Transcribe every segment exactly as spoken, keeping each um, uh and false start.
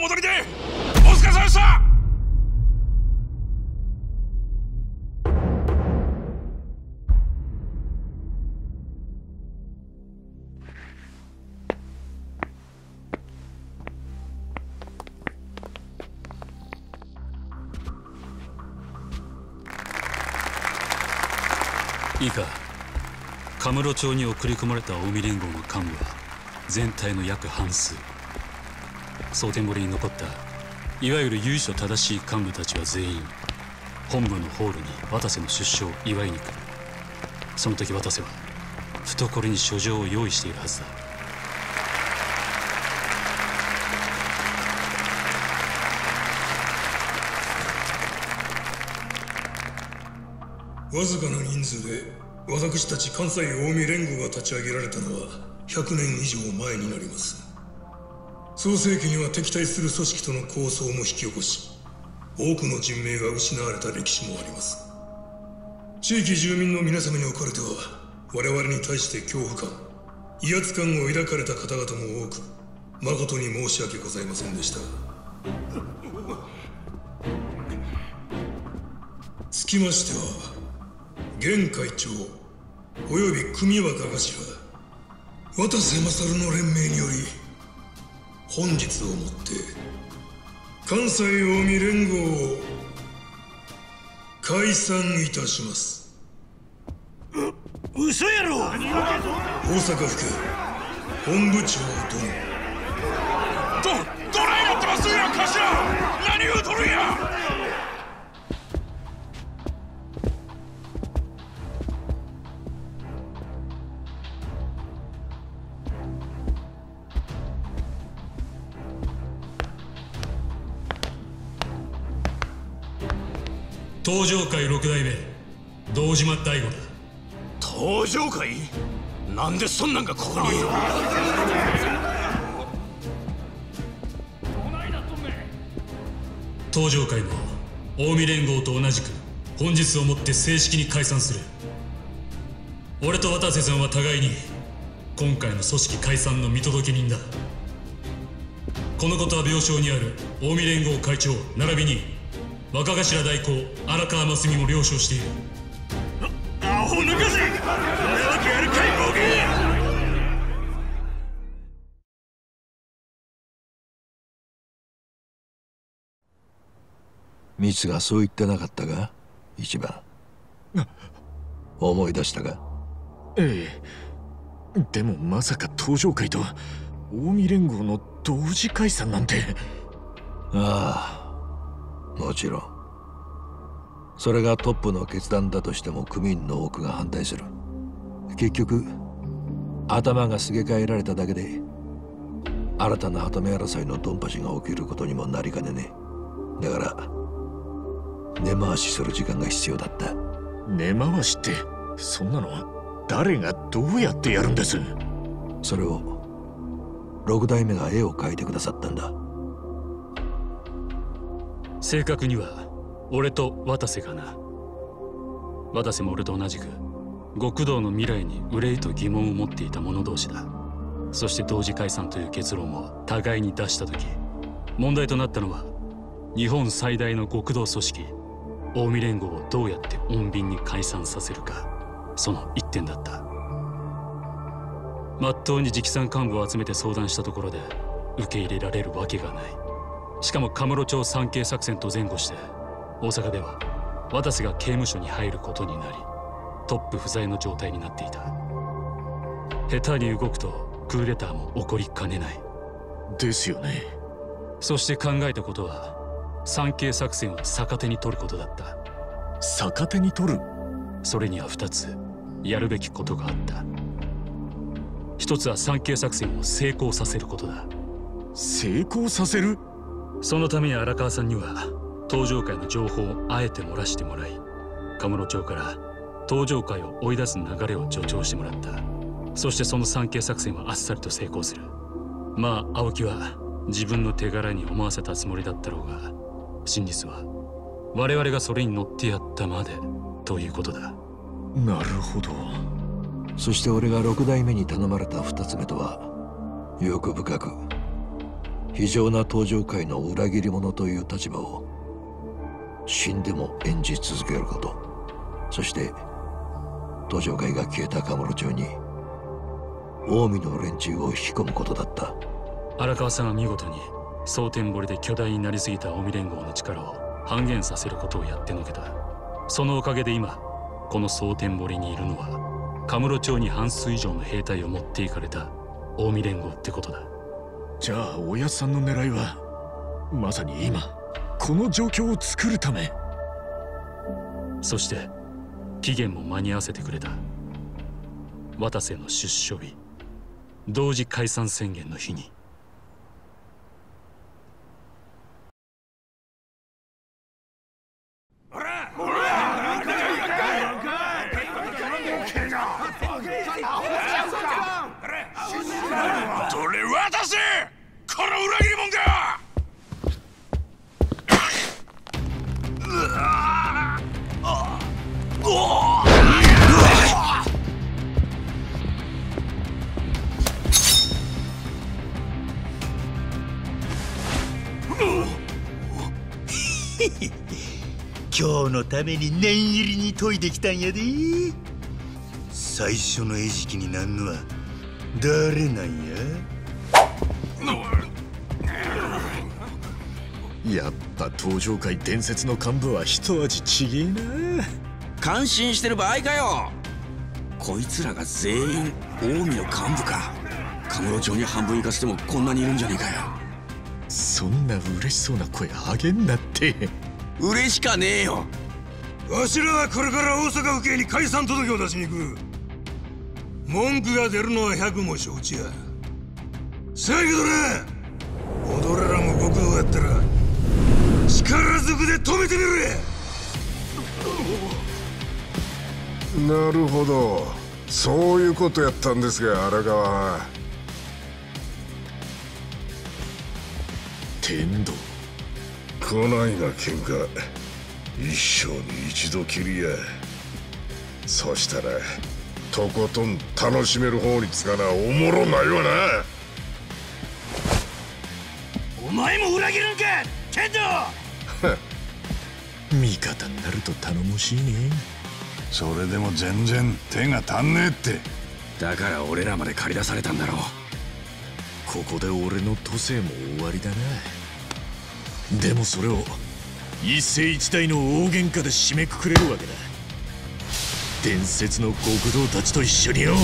戻りでお疲れ様でした。 いいか、カムロ町に送り込まれた近江連合の幹部は全体の約半数。蒼天堀に残ったいわゆる由緒正しい幹部たちは全員本部のホールに渡瀬の出所を祝いに来る。その時渡瀬は懐に書状を用意しているはずだ。 わずかな人数で私たち関西近江連合が立ち上げられたのはひゃくねん以上前になります。創世紀には敵対する組織との抗争も引き起こし、多くの人命が失われた歴史もあります。地域住民の皆様におかれては我々に対して恐怖感、威圧感を抱かれた方々も多く、誠に申し訳ございませんでした。つきましては現会長および組若頭渡瀬勝の連名により本日をもって関西近江連合を解散いたします。 う嘘やろ。 大阪府警本部長殿。 どどないなってますんや頭。何をとるんや。 東上会六代目堂島大吾だ。 東上会？なんでそんなんがここに。 東上会も近江連合と同じく本日をもって正式に解散する。俺と渡瀬さんは互いに今回の組織解散の見届け人だ。このことは病床にある近江連合会長並びに若頭代行荒川真澄も了承している。 アホ抜かせ。そんなわけあるかいボケ。 ミツがそう言ってなかったか一番。思い出したか。 ええ、でもまさか東上会と近江連合の同時解散なんて。 ああ、もちろんそれがトップの決断だとしても組員の多くが反対する。結局頭がすげ替えられただけで新たな鳩目争いのドンパチが起きることにもなりかねねえ。だから根回しする時間が必要だった。 根回しってそんなの誰がどうやってやるんです？ それを六代目が絵を描いてくださったんだ。 正確には俺と渡瀬かな。渡瀬も俺と同じく極道の未来に憂いと疑問を持っていた者同士だ。そして同時解散という結論を互いに出した時、問題となったのは日本最大の極道組織近江連合をどうやって穏便に解散させるか、その一点だった。まっとうに直参幹部を集めて相談したところで受け入れられるわけがない。しかもカムロ町三景作戦と前後して大阪では渡瀬が刑務所に入ることになり、トップ不在の状態になっていた。下手に動くとクーデターも起こりかねない。 ですよね。 そして考えたことは三景作戦を逆手に取ることだった。 逆手に取る？ それには二つやるべきことがあった。一つは三景作戦を成功させることだ。 成功させる？ そのために荒川さんには東上会の情報をあえて漏らしてもらい、カムロ町から東上会を追い出す流れを助長してもらった。そしてその三景作戦はあっさりと成功する。まあ青木は自分の手柄に思わせたつもりだったろうが、真実は我々がそれに乗ってやったまでということだ。 なるほど。 そして俺が六代目に頼まれた二つ目とは欲深く非常な登場界の裏切り者という立場を死んでも演じ続けること、そして登場界が消えたカムロ町に近江の連中を引き込むことだった。 荒川さんは見事に蒼天堀で巨大になりすぎた近江連合の力を半減させることをやってのけた。そのおかげで今この蒼天堀にいるのはカムロ町に半数以上の兵隊を持っていかれた近江連合ってことだ。 じゃあおやっさんの狙いはまさに今この状況を作るため。 そして期限も間に合わせてくれた。渡瀬の出所日、同時解散宣言の日に。 どれ渡せ、この裏切り者が！ 今日のために念入りに研いできたんやで。最初の餌食になんのは誰なんや？ やっぱ登場界伝説の幹部は一味ちげえな。 感心してる場合かよ。こいつらが全員近江の幹部か。カムロ町に半分行かせてもこんなにいるんじゃねえかよ。 そんな嬉しそうな声あげんなって。 嬉しかねえよ。 わしらはこれから大阪府警に解散届を出しに行く。文句が出るのは百も承知や。せやけどな、踊ららも極道やったら力ずくで止めてみる。 なるほど、そういうことやったんですが、荒川。 天道、 こないな喧嘩一生に一度きりや。そしたらとことん楽しめる方につかなおもろないわな。 お前も裏切るんか天道。 味方になると頼もしいね。 それでも全然手が足んねえって。 だから俺らまで借り出されたんだろう。 ここで俺の都政も終わりだな。でもそれを一世一代の大喧嘩で締めくくれるわけだ。伝説の極道たちと一緒によ。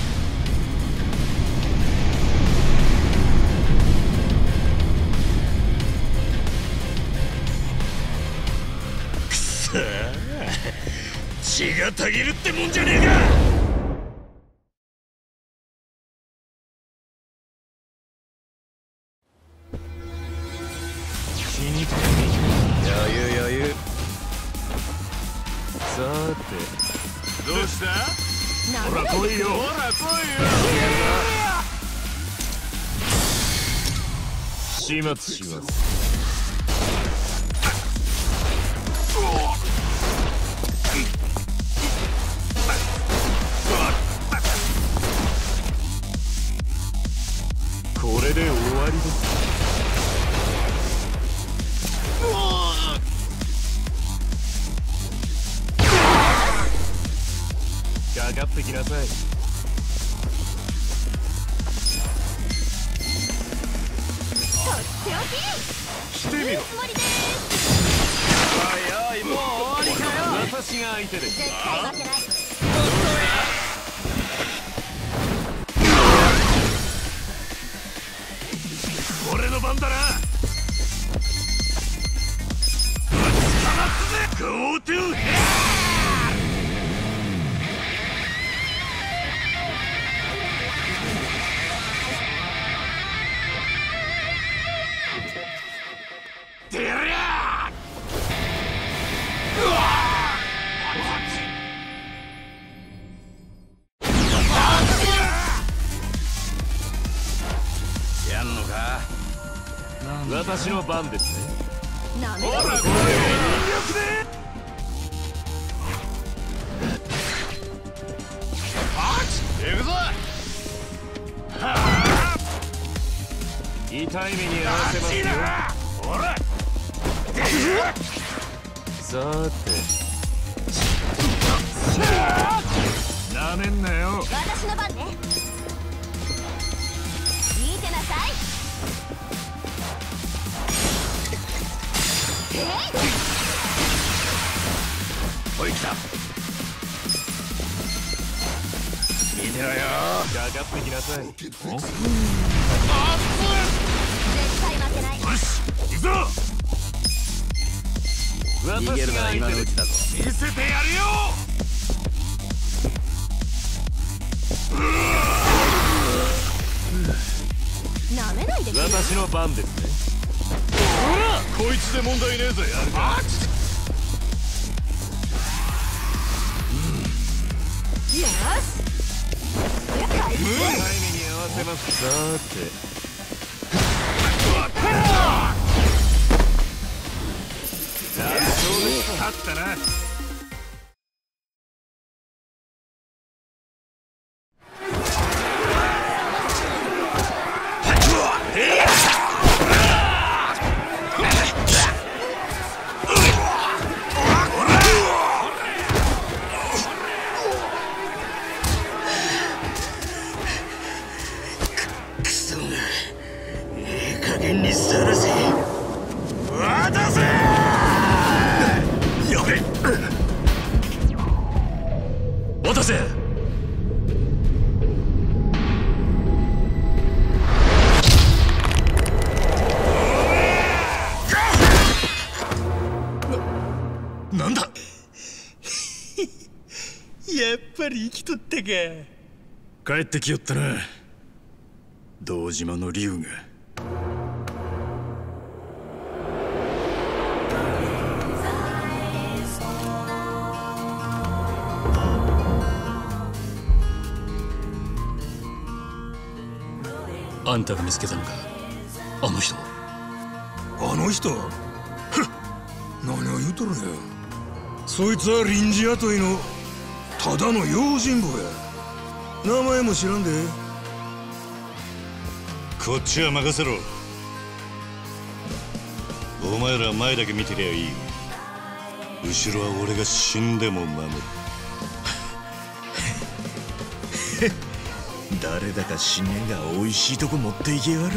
くそー、血がたぎるってもんじゃねえか。 余裕余裕。さてどうした？ ほら来いよ、 ほら来いよ。 始末します。これで終わりです。かかってきなさい。してみろ。おいおい、もう終わりかよ。私が相手です。絶対負けない。俺の番だな。ゴートゥーヘア。 やんのか？ 私の番ですね。 ほらこれ全力で。行くぞ。 痛い目に合わせますよ。ほらさーてなめんなよ。 私の番ね。見てなさい。えい、 おい来た。見てろよ。 かかってきなさい。 絶対負けない。 よし行くぞ。逃げるなら今のうちだぞ。 見せてやるよ。 なめないでくれる。 私の番ですね。ほらこいつで問題ねえぞ。やるか。 よし。やった。 タイムに合わせます。さーて勝ったな。 クソがいい加減にさらせ。渡せ。やべ。 渡せ。 な、なんだ。やっぱり生きとったか。 帰ってきよったな、堂島の竜が。 あんたが見つけたのか、あの人。 あの人。ふっ、何を言うとるんや。そいつは臨時雇いのただの用心棒や。名前も知らんで。 こっちは任せろ。お前ら前だけ見てりゃいい。後ろは俺が死んでも守る。 誰だか死ねえが美味しいとこ持っていけやがる。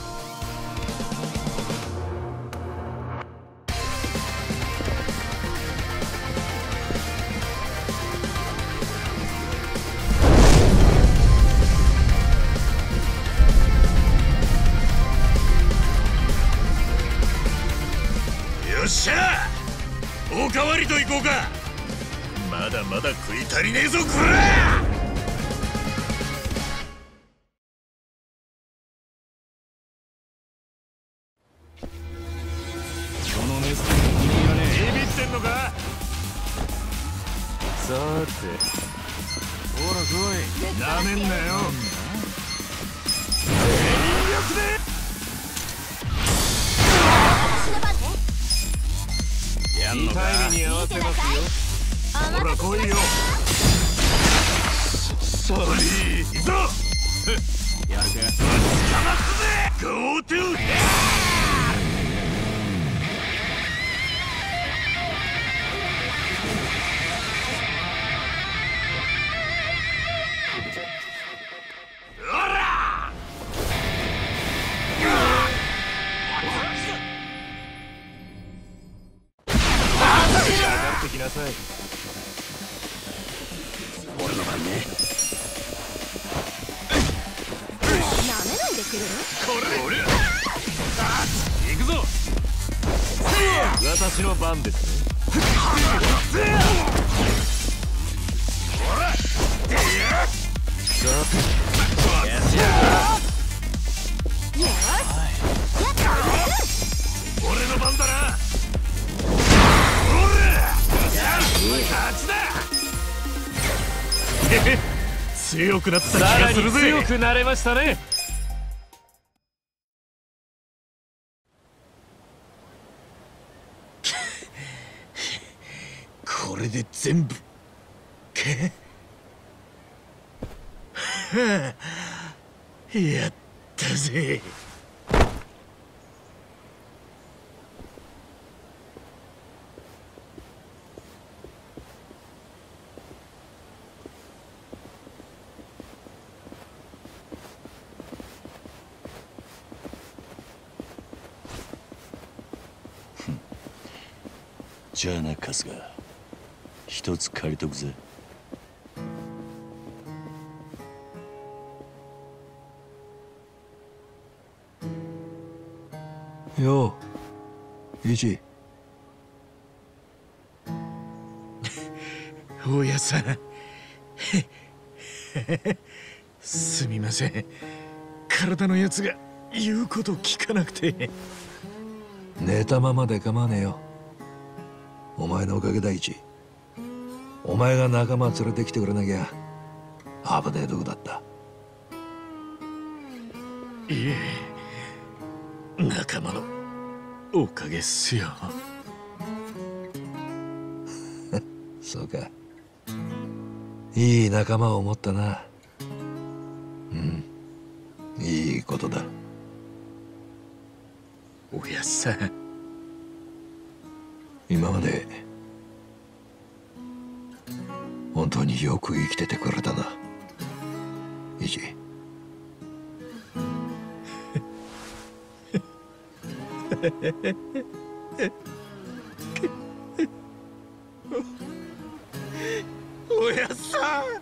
よっしゃ、おかわりと行こうか。まだまだ食い足りねえぞこら。 さーてほら来い。なめんなよ。全力で。 私の番ね。 やんのか。痛い目に合わせますよ。ほら来いよ。 さあ行くぞ。 やるか。 ゴートゥー。 来なさい。 俺の番ね。 なめないでくれる。 これ俺行くぞ。私の番ですね。ほらやっちゃよし。やった。 俺の番だな。勝ちだ。強くなった気がするぜ。強くなれましたね。 これで全部か。やったぜ。 じゃあな春日、一つ借りとくぜ。 よう、イチ。 おやさんすみません、体のやつが言うこと聞かなくて。 寝たままで構わねえよ。お前のおかげだ、イチ。お前が仲間連れてきてくれなきゃ危ねえとこだった。 いえ、仲間のおかげっすよ。 そうか、いい仲間を持ったな。うん、いいことだ。 おやっさん、 今まで本当によく生きててくれたな、イチ。 おやっさん。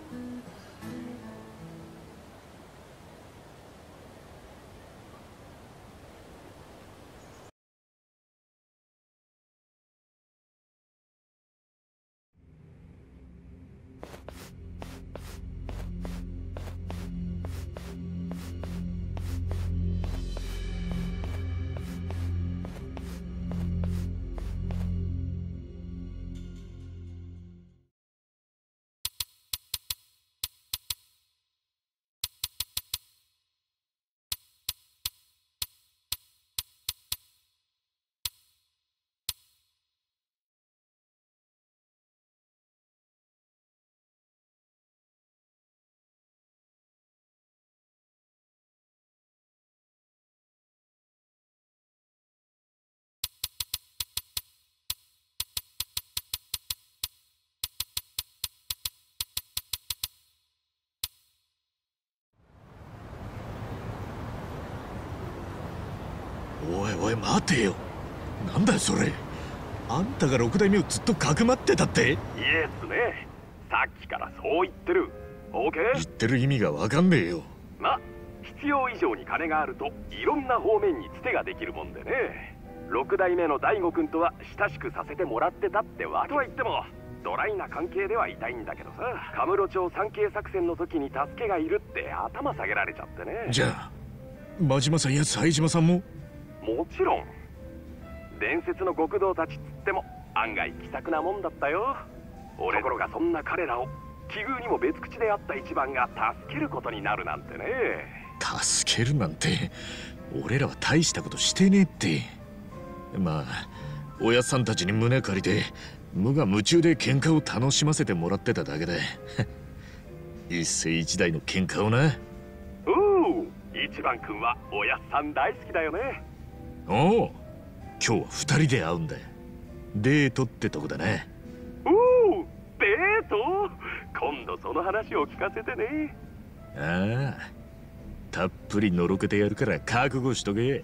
おいおい待てよ、なんだよそれ。あんたが六代目をずっとかくまってたって。 イエスね、さっきからそう言ってる。オーケー。 言ってる意味がわかんねえよ。 ま、必要以上に金があるといろんな方面につてができるもんでね。六代目の大悟くんとは親しくさせてもらってたってわけ。とは言ってもドライな関係ではいたいんだけどさ、カムロ町三景作戦の時に助けがいるって頭下げられちゃってね。 じゃあ真島さんや冴島さんも。 もちろん。伝説の極道たちっつっても案外気さくなもんだったよ。俺ところがそんな彼らを奇遇にも別口であった一番が助けることになるなんてね。 助けるなんて俺らは大したことしてねえって。まあおやっさんたちに胸借りて無我夢中で喧嘩を楽しませてもらってただけで一世一代の喧嘩をな。 おお、一番くんはおやっさん大好きだよね。 おお、今日は二人で会うんだ。デートってとこだな。 おお、デート。今度その話を聞かせてね。 ああ、たっぷりのろけてやるから覚悟しとけ。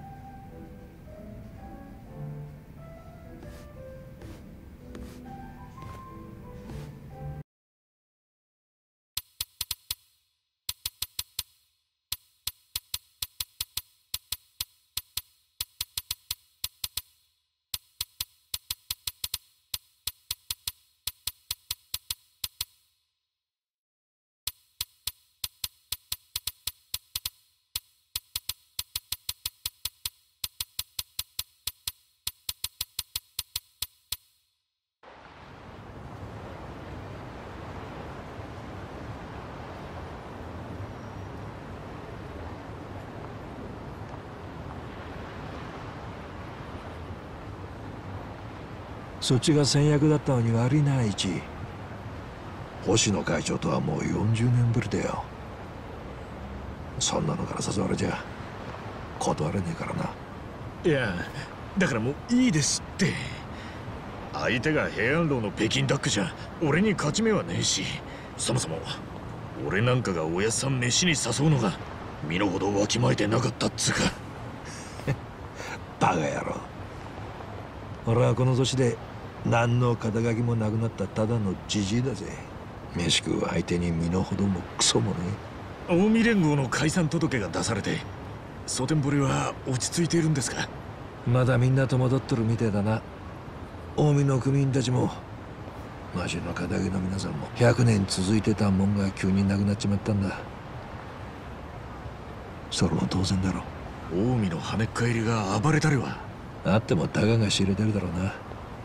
そっちが先約だったのに悪いな、イチ。星野会長とはもうよんじゅうねんぶりだよ。そんなのから誘われちゃ断れねえからな。 いや、だからもういいですって。相手が平安楼の北京ダックじゃ俺に勝ち目はねえし、そもそも俺なんかがおやっさん飯に誘うのが身の程わきまえてなかったっつうか。 バカ野郎。俺はこの年で何の肩書きもなくなったただのジジイだぜ。飯食う相手に身の程もクソもね。 近江連合の解散届が出されて蒼天堀は落ち着いているんですか？ まだみんな戸惑っとるみてえだな。近江の組員たちもマジの肩書きの皆さんもひゃくねん続いてたもんが急になくなっちまったんだ。それも当然だろ。 近江の跳ねっ返りが暴れたりはあってもたかが知れてるだろうな。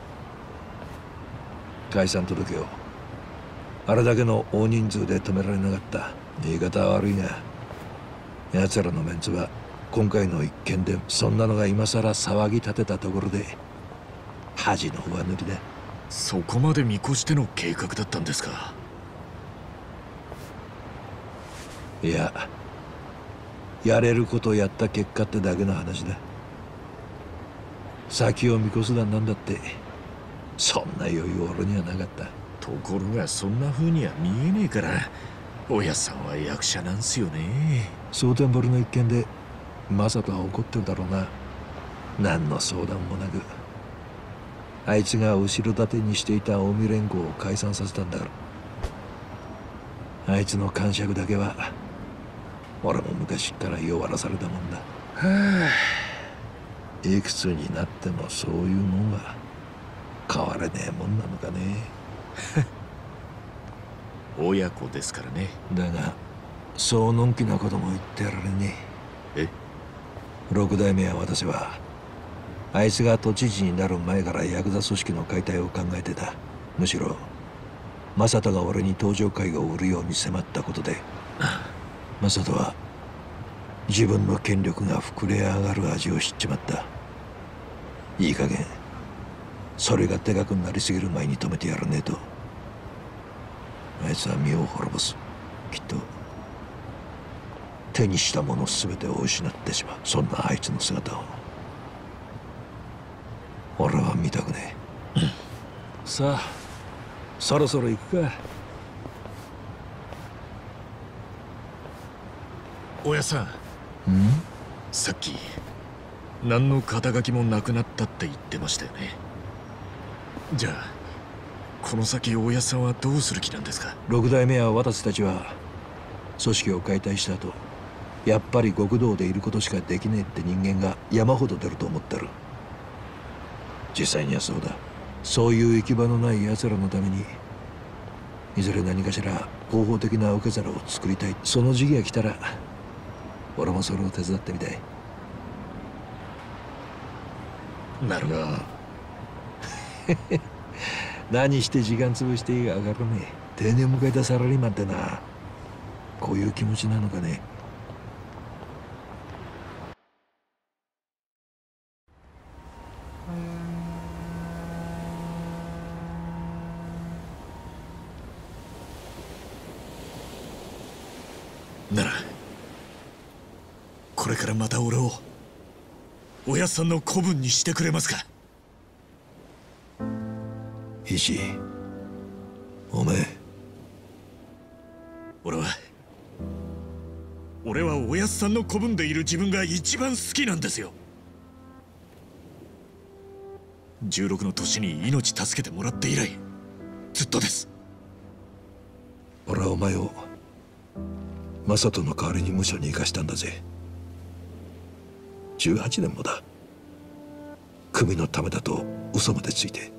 解散届をあれだけの大人数で止められなかった。言い方は悪いが奴らのメンツは今回の一件でそんなのが今さら騒ぎ立てたところで恥の上塗りだ。 そこまで見越しての計画だったんですか？ いや、やれることをやった結果ってだけの話だ。先を見越すだなんだってそんな余裕俺にはなかった。 ところがそんな風には見えねえからおやさんは役者なんすよね。 蒼天堀の一件でマサトは怒ってるだろうな。何の相談もなくあいつが後ろ盾にしていた近江連合を解散させたんだから。あいつの感触だけは俺も昔から弱らされたもんだ。はあ、いくつになってもそういうもんは変われねえもんなのかね。 親子ですからね。 だがそうのんきなことも言ってやられねえ。え六代目は私はあいつが都知事になる前からヤクザ組織の解体を考えてた。むしろ正人が俺に登場絵画を売るように迫ったことで正人は自分の権力が膨れ上がる味を知っちまった。いい加減それがでかくなりすぎる前に止めてやらねえとあいつは身を滅ぼす。きっと手にしたもの全てを失ってしまう。そんなあいつの姿を俺は見たくねえ。さあそろそろ行くか。 おやさん、 んさっき何の肩書きもなくなったって言ってましたよね。じゃあこの先大家さんはどうする気なんですか？ 六代目は私たちは組織を解体した後やっぱり極道でいることしかできねえって人間が山ほど出ると思ってる。実際にはそうだ。そういう行き場のない奴らのためにいずれ何かしら合法的な受け皿を作りたい。その時期が来たら俺もそれを手伝ってみたい。 なるほど。 何して時間潰していいか分からねえ。定年迎えたサラリーマンってなこういう気持ちなのかね。 ならこれからまた俺をおやっさんの子分にしてくれますか？ 石おめえ俺は俺はおやっさんの子分でいる自分が一番好きなんですよ。じゅうろくの年に命助けてもらって以来ずっとです。 俺はお前を正人の代わりに無所に生かしたんだぜ。じゅうはちねんもだ。組のためだと嘘までついて。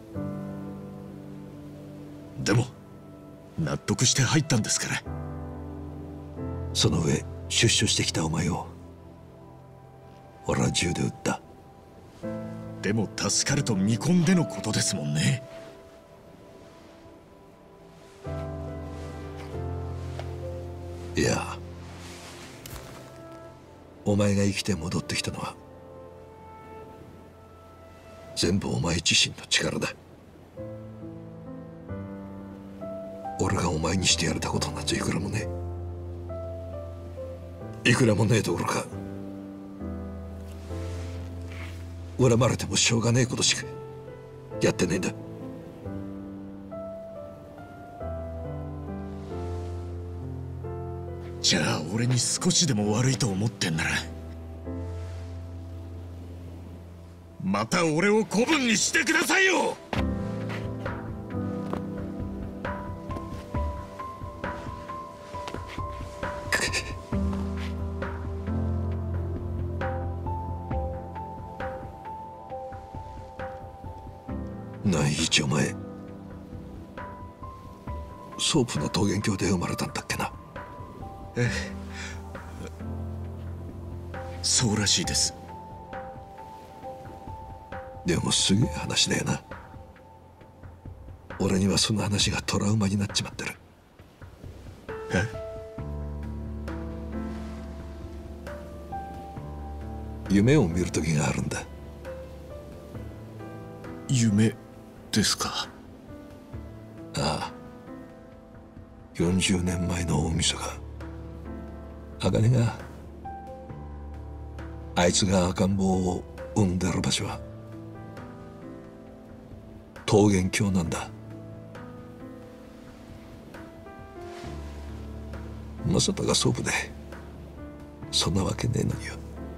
でも納得して入ったんですから。 その上出所してきたお前を俺は銃で撃った。 でも助かると見込んでのことですもんね。 いやお前が生きて戻ってきたのは全部お前自身の力だ。俺がお前にしてやれたことなんていくらもねえ。いくらもねえどころか恨まれてもしょうがねえことしかやってねえんだ。 じゃあ俺に少しでも悪いと思ってんならまた俺を子分にしてくださいよ。 何日お前ソープの桃源郷で生まれたんだっけな。 ええ、そうらしいです。 でもすげえ話だよな。俺にはその話がトラウマになっちまってる。 え？ 夢を見る時があるんだ。 夢ですか？ ああ、よんじゅうねんまえの大晦日、茜があいつが赤ん坊を産んでる場所は桃源郷なんだ。まさかがソープでそんなわけねえのによ。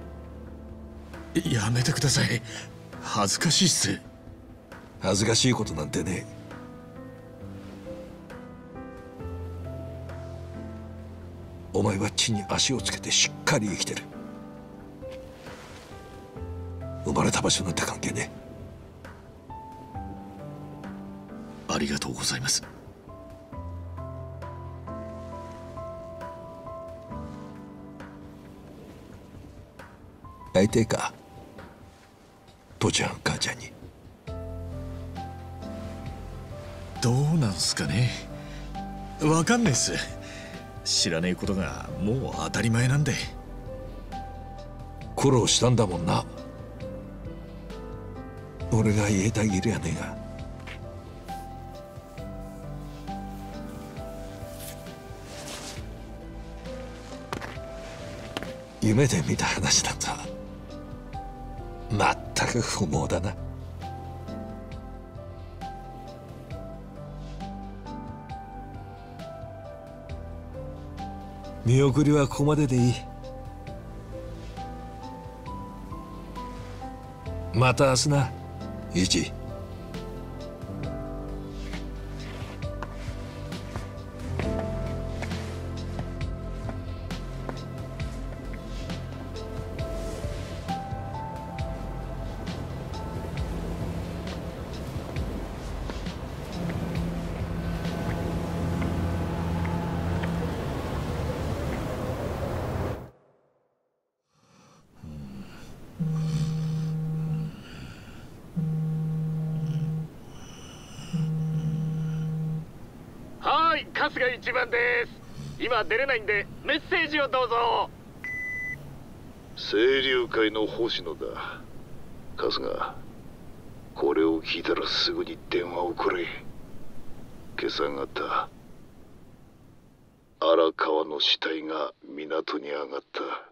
やめてください、恥ずかしいっす。 恥ずかしいことなんてねえ。お前は地に足をつけてしっかり生きてる。生まれた場所なんて関係ねえ。ありがとうございます。 会いてえか、父ちゃん母ちゃんに。 どうなんすかね、わかんないっす。知らねえことがもう当たり前なんで。 苦労したんだもんな。俺が言えたぎりやねえが。夢で見た話だとまったく不毛だな。見送りはここまででいい。また明日な、イチ。 春日一番です。今出れないんでメッセージをどうぞ。 清流会の星野だ。春日、これを聞いたらすぐに電話をくれ。今朝方荒川の死体が港に上がった。